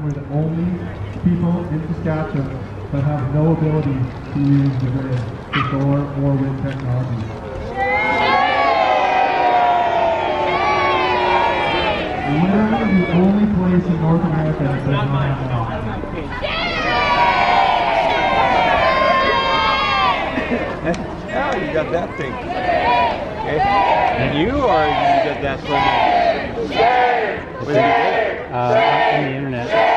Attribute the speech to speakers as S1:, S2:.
S1: we're the only people in Saskatchewan that have no ability to use the grid for solar or wind technology. Literally the only place in North America that does not have that.
S2: Now you got that thing. Okay. And you, or you got that from?
S3: On the internet.